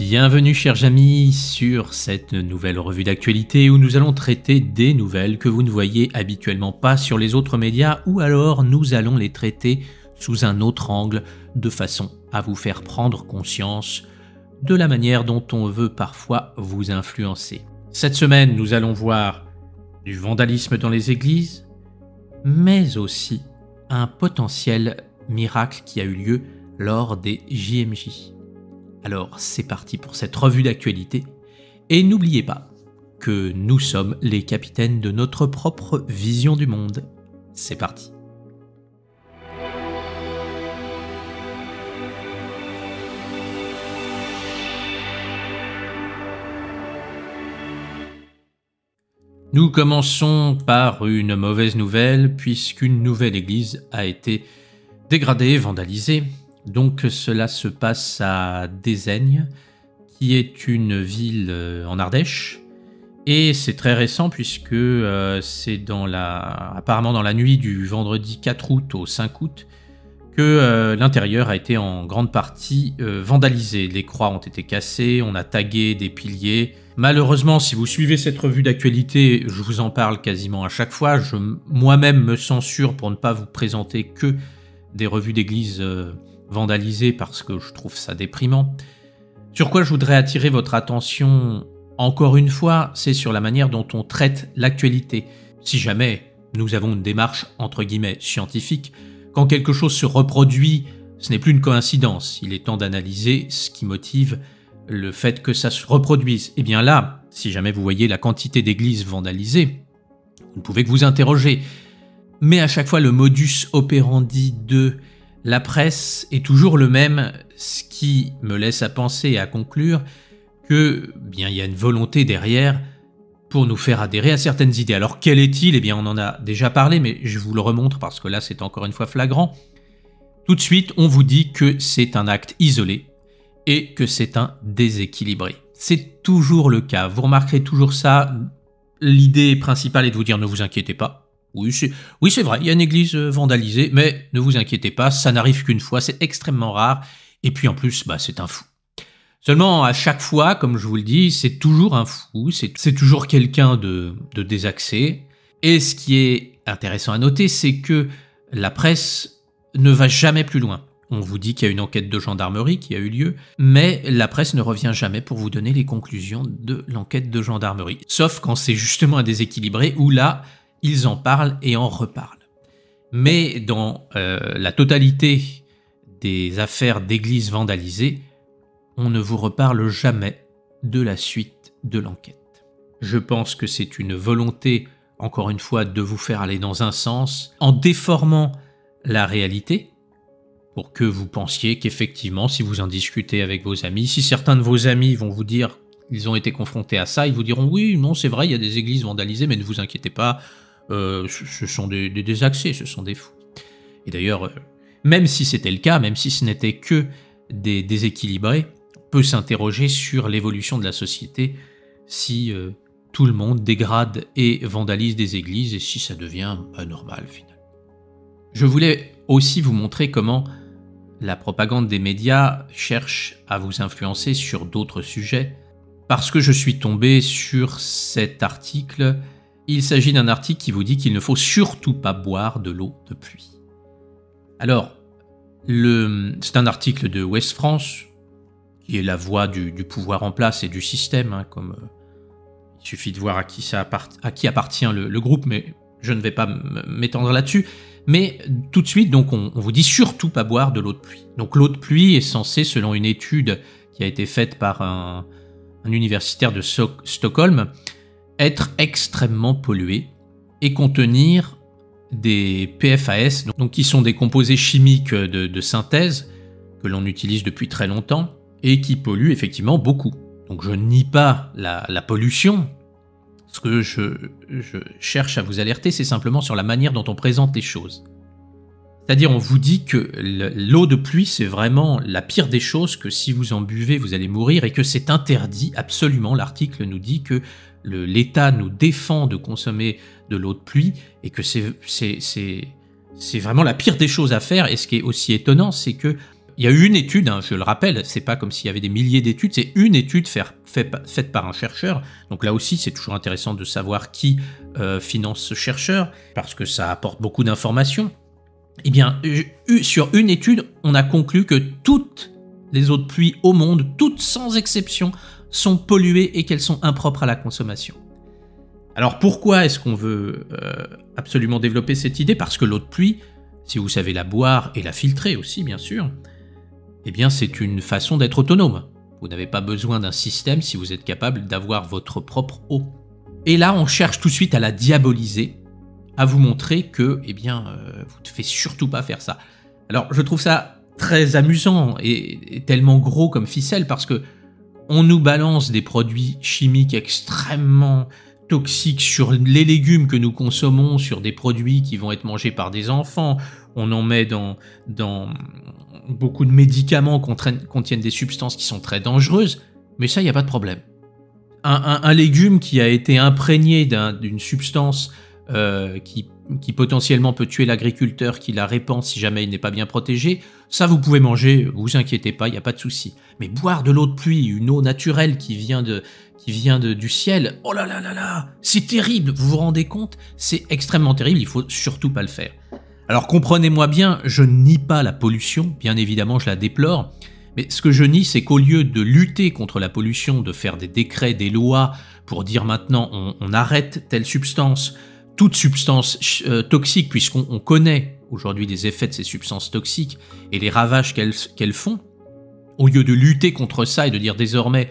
Bienvenue chers amis sur cette nouvelle revue d'actualité où nous allons traiter des nouvelles que vous ne voyez habituellement pas sur les autres médias ou alors nous allons les traiter sous un autre angle de façon à vous faire prendre conscience de la manière dont on veut parfois vous influencer. Cette semaine, nous allons voir du vandalisme dans les églises, mais aussi un potentiel miracle qui a eu lieu lors des JMJ. Alors c'est parti pour cette revue d'actualité, et n'oubliez pas que nous sommes les capitaines de notre propre vision du monde. C'est parti. Nous commençons par une mauvaise nouvelle, puisqu'une nouvelle église a été dégradée, vandalisée. Donc cela se passe à Dézaigne, qui est une ville en Ardèche. Et c'est très récent puisque c'est apparemment dans la nuit du vendredi 4 août au 5 août que l'intérieur a été en grande partie vandalisé. Les croix ont été cassées, on a tagué des piliers. Malheureusement, si vous suivez cette revue d'actualité, je vous en parle quasiment à chaque fois. Je moi-même me censure pour ne pas vous présenter que des revues d'église vandalisées parce que je trouve ça déprimant. Sur quoi je voudrais attirer votre attention encore une fois, c'est sur la manière dont on traite l'actualité. Si jamais nous avons une démarche entre guillemets scientifique, quand quelque chose se reproduit, ce n'est plus une coïncidence. Il est temps d'analyser ce qui motive le fait que ça se reproduise. Et bien là, si jamais vous voyez la quantité d'églises vandalisées, vous ne pouvez que vous interroger. Mais à chaque fois, le modus operandi de la presse est toujours le même, ce qui me laisse à penser et à conclure que bien il y a une volonté derrière pour nous faire adhérer à certaines idées. Alors quel est-il ? Eh bien on en a déjà parlé, mais je vous le remontre parce que là c'est encore une fois flagrant. Tout de suite, on vous dit que c'est un acte isolé et que c'est un déséquilibré. C'est toujours le cas, vous remarquerez toujours ça. L'idée principale est de vous dire ne vous inquiétez pas. Oui, c'est vrai, il y a une église vandalisée, mais ne vous inquiétez pas, ça n'arrive qu'une fois, c'est extrêmement rare, et puis en plus, c'est un fou. Seulement, à chaque fois, comme je vous le dis, c'est toujours un fou, c'est toujours quelqu'un de désaxé, et ce qui est intéressant à noter, c'est que la presse ne va jamais plus loin. On vous dit qu'il y a une enquête de gendarmerie qui a eu lieu, mais la presse ne revient jamais pour vous donner les conclusions de l'enquête de gendarmerie, sauf quand c'est justement un déséquilibré, où là, ils en parlent et en reparlent. Mais dans la totalité des affaires d'églises vandalisées, on ne vous reparle jamais de la suite de l'enquête. Je pense que c'est une volonté, encore une fois, de vous faire aller dans un sens, en déformant la réalité, pour que vous pensiez qu'effectivement, si vous en discutez avec vos amis, si certains de vos amis vont vous dire qu'ils ont été confrontés à ça, ils vous diront « Oui, non, c'est vrai, il y a des églises vandalisées, mais ne vous inquiétez pas, ce sont des désaxés, ce sont des fous. » Et d'ailleurs, même si c'était le cas, même si ce n'était que des déséquilibrés, on peut s'interroger sur l'évolution de la société si tout le monde dégrade et vandalise des églises et si ça devient normal finalement. Je voulais aussi vous montrer comment la propagande des médias cherche à vous influencer sur d'autres sujets parce que je suis tombé sur cet article. Il s'agit d'un article qui vous dit qu'il ne faut surtout pas boire de l'eau de pluie. Alors, c'est un article de Ouest France, qui est la voix du pouvoir en place et du système, comme il suffit de voir à qui appartient le groupe, mais je ne vais pas m'étendre là-dessus. Mais tout de suite, donc, on vous dit surtout pas boire de l'eau de pluie. Donc l'eau de pluie est censée, selon une étude qui a été faite par un universitaire de Stockholm, être extrêmement polluée et contenir des PFAS, donc qui sont des composés chimiques de synthèse que l'on utilise depuis très longtemps et qui polluent effectivement beaucoup. Donc je nie pas la pollution. Ce que je cherche à vous alerter, c'est simplement sur la manière dont on présente les choses. C'est-à-dire, on vous dit que l'eau de pluie, c'est vraiment la pire des choses, que si vous en buvez, vous allez mourir, et que c'est interdit, absolument. L'article nous dit que l'État nous défend de consommer de l'eau de pluie, et que c'est vraiment la pire des choses à faire. Et ce qui est aussi étonnant, c'est que Il y a eu une étude, hein, je le rappelle, c'est pas comme s'il y avait des milliers d'études, c'est une étude faite par un chercheur. Donc là aussi, c'est toujours intéressant de savoir qui finance ce chercheur, parce que ça apporte beaucoup d'informations. Eh bien, sur une étude, on a conclu que toutes les eaux de pluie au monde, toutes sans exception, sont polluées et qu'elles sont impropres à la consommation. Alors pourquoi est-ce qu'on veut absolument développer cette idée? Parce que l'eau de pluie, si vous savez la boire et la filtrer aussi, bien sûr, eh bien c'est une façon d'être autonome. Vous n'avez pas besoin d'un système si vous êtes capable d'avoir votre propre eau. Et là, on cherche tout de suite à la diaboliser, à vous montrer que, eh bien, vous ne devez surtout pas faire ça. Alors, je trouve ça très amusant et tellement gros comme ficelle parce que on nous balance des produits chimiques extrêmement toxiques sur les légumes que nous consommons, sur des produits qui vont être mangés par des enfants. On en met dans beaucoup de médicaments contiennent des substances qui sont très dangereuses, mais ça, il n'y a pas de problème. Un légume qui a été imprégné d'une substance qui potentiellement peut tuer l'agriculteur qui la répand si jamais il n'est pas bien protégé, ça vous pouvez manger, vous inquiétez pas, il n'y a pas de souci. Mais boire de l'eau de pluie, une eau naturelle qui vient du ciel, oh là là là là, c'est terrible, vous vous rendez compte? C'est extrêmement terrible, il faut surtout pas le faire. Alors comprenez-moi bien, je ne nie pas la pollution, bien évidemment je la déplore, mais ce que je nie, c'est qu'au lieu de lutter contre la pollution, de faire des décrets, des lois pour dire maintenant on arrête telle substance, toute substance toxique, puisqu'on connaît aujourd'hui les effets de ces substances toxiques et les ravages qu'elles font, au lieu de lutter contre ça et de dire désormais,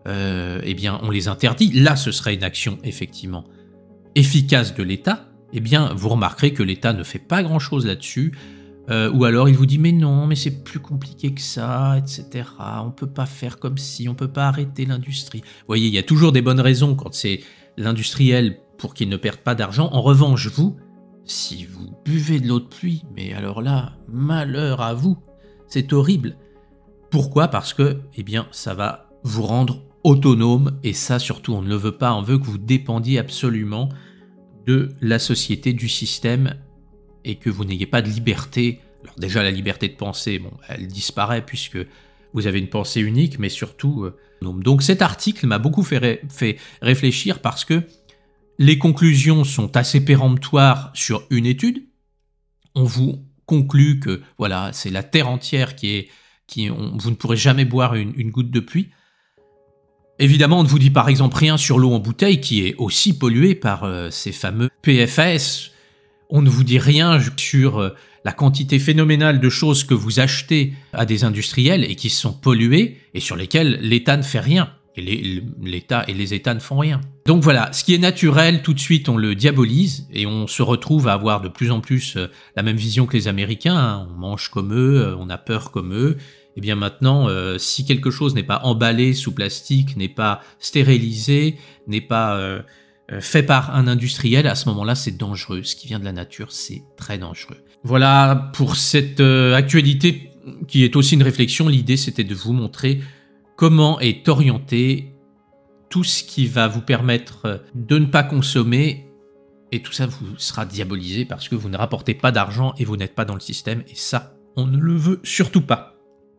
eh bien, on les interdit, là ce serait une action effectivement efficace de l'État, eh bien, vous remarquerez que l'État ne fait pas grand-chose là-dessus, ou alors il vous dit mais non, mais c'est plus compliqué que ça, etc. On peut pas faire comme si, on peut pas arrêter l'industrie. Vous voyez, il y a toujours des bonnes raisons quand c'est l'industriel pour qu'il ne perde pas d'argent. En revanche, vous, si vous buvez de l'eau de pluie, mais alors là, malheur à vous, c'est horrible. Pourquoi? Parce que, eh bien, ça va vous rendre autonome, et ça surtout, on ne le veut pas, on veut que vous dépendiez absolument de la société, du système, et que vous n'ayez pas de liberté. Alors déjà, la liberté de penser, bon, elle disparaît puisque vous avez une pensée unique, mais surtout... Donc cet article m'a beaucoup fait réfléchir parce que les conclusions sont assez péremptoires sur une étude. On vous conclut que voilà, c'est la Terre entière vous ne pourrez jamais boire une goutte de pluie. Évidemment, on ne vous dit par exemple rien sur l'eau en bouteille qui est aussi polluée par ces fameux PFAS. On ne vous dit rien sur la quantité phénoménale de choses que vous achetez à des industriels et qui sont polluées et sur lesquelles l'État ne fait rien. Et l'État et les États ne font rien. Donc voilà, ce qui est naturel, tout de suite on le diabolise et on se retrouve à avoir de plus en plus la même vision que les Américains, hein. On mange comme eux, on a peur comme eux. Et bien maintenant, si quelque chose n'est pas emballé sous plastique, n'est pas stérilisé, n'est pas fait par un industriel, à ce moment-là c'est dangereux. Ce qui vient de la nature, c'est très dangereux. Voilà pour cette actualité qui est aussi une réflexion. L'idée c'était de vous montrer comment est orienté tout ce qui va vous permettre de ne pas consommer, et tout ça vous sera diabolisé parce que vous ne rapportez pas d'argent et vous n'êtes pas dans le système, et ça, on ne le veut surtout pas.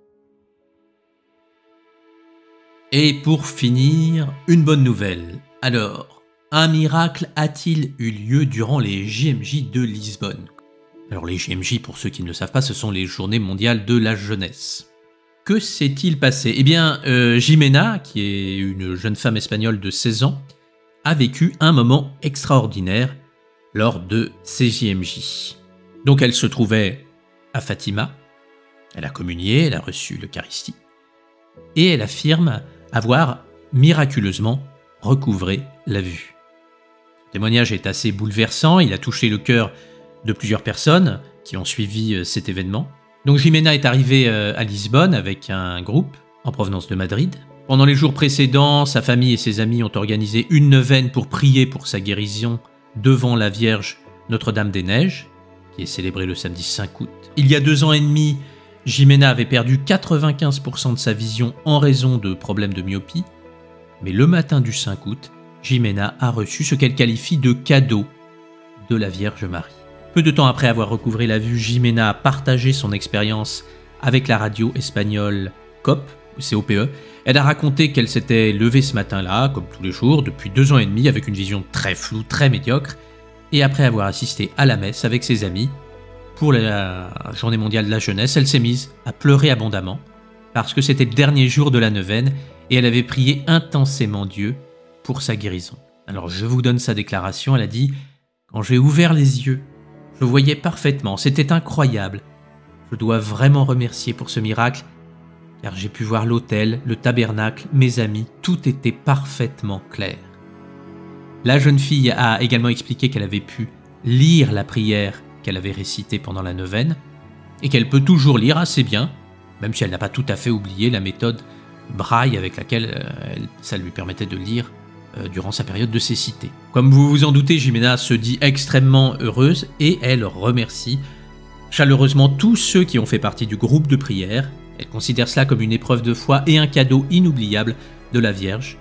Et pour finir, une bonne nouvelle. Alors, un miracle a-t-il eu lieu durant les JMJ de Lisbonne? Alors les JMJ, pour ceux qui ne le savent pas, ce sont les Journées mondiales de la jeunesse. Que s'est-il passé? Eh bien, Jimena, qui est une jeune femme espagnole de 16 ans, a vécu un moment extraordinaire lors de ces JMJ. Donc elle se trouvait à Fatima, elle a communié, elle a reçu l'Eucharistie, et elle affirme avoir miraculeusement recouvré la vue. Le témoignage est assez bouleversant, il a touché le cœur de plusieurs personnes qui ont suivi cet événement. Donc Jimena est arrivée à Lisbonne avec un groupe en provenance de Madrid. Pendant les jours précédents, sa famille et ses amis ont organisé une neuvaine pour prier pour sa guérison devant la Vierge Notre-Dame-des-Neiges, qui est célébrée le samedi 5 août. Il y a 2 ans et demi, Jimena avait perdu 95% de sa vision en raison de problèmes de myopie, mais le matin du 5 août, Jimena a reçu ce qu'elle qualifie de cadeau de la Vierge Marie. Peu de temps après avoir recouvré la vue, Jimena a partagé son expérience avec la radio espagnole COPE, COPE. Elle a raconté qu'elle s'était levée ce matin-là, comme tous les jours, depuis 2 ans et demi, avec une vision très floue, très médiocre, et après avoir assisté à la messe avec ses amis, pour la journée mondiale de la jeunesse, elle s'est mise à pleurer abondamment, parce que c'était le dernier jour de la neuvaine, et elle avait prié intensément Dieu pour sa guérison. Alors je vous donne sa déclaration, elle a dit « Quand j'ai ouvert les yeux, je voyais parfaitement, c'était incroyable. Je dois vraiment remercier pour ce miracle, car j'ai pu voir l'autel, le tabernacle, mes amis, tout était parfaitement clair. » La jeune fille a également expliqué qu'elle avait pu lire la prière qu'elle avait récitée pendant la neuvaine, et qu'elle peut toujours lire assez bien, même si elle n'a pas tout à fait oublié la méthode braille avec laquelle ça lui permettait de lire durant sa période de cécité. Comme vous vous en doutez, Jimena se dit extrêmement heureuse et elle remercie chaleureusement tous ceux qui ont fait partie du groupe de prière. Elle considère cela comme une épreuve de foi et un cadeau inoubliable de la Vierge.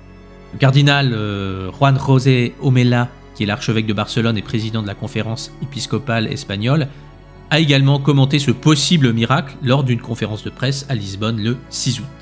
Le cardinal Juan José Omella, qui est l'archevêque de Barcelone et président de la conférence épiscopale espagnole, a également commenté ce possible miracle lors d'une conférence de presse à Lisbonne le 6 août.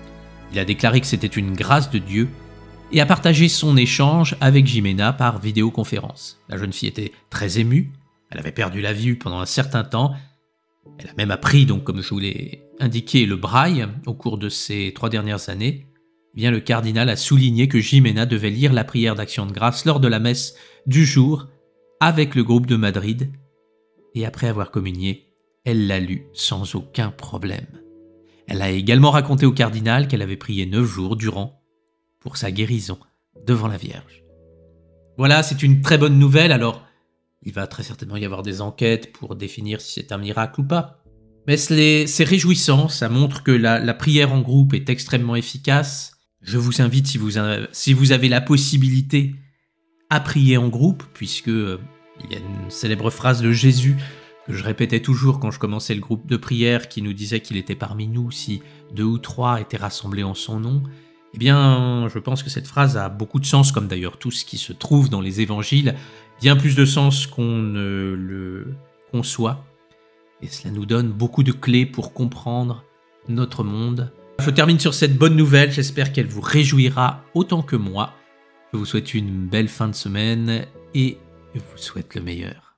Il a déclaré que c'était une grâce de Dieu et a partagé son échange avec Jimena par vidéoconférence. La jeune fille était très émue, elle avait perdu la vue pendant un certain temps, elle a même appris, donc comme je vous l'ai indiqué, le braille au cours de ces 3 dernières années. Eh bien, le cardinal a souligné que Jimena devait lire la prière d'action de grâce lors de la messe du jour avec le groupe de Madrid, et après avoir communié, elle l'a lu sans aucun problème. Elle a également raconté au cardinal qu'elle avait prié 9 jours durant pour sa guérison devant la Vierge. Voilà, c'est une très bonne nouvelle. Alors, il va très certainement y avoir des enquêtes pour définir si c'est un miracle ou pas. Mais c'est réjouissant, ça montre que la prière en groupe est extrêmement efficace. Je vous invite, si vous avez la possibilité, à prier en groupe, puisque il y a une célèbre phrase de Jésus que je répétais toujours quand je commençais le groupe de prière, qui nous disait qu'il était parmi nous si 2 ou 3 étaient rassemblés en son nom. Eh bien, je pense que cette phrase a beaucoup de sens, comme d'ailleurs tout ce qui se trouve dans les évangiles, bien plus de sens qu'on ne le conçoit. Et cela nous donne beaucoup de clés pour comprendre notre monde. Je termine sur cette bonne nouvelle, j'espère qu'elle vous réjouira autant que moi. Je vous souhaite une belle fin de semaine et je vous souhaite le meilleur.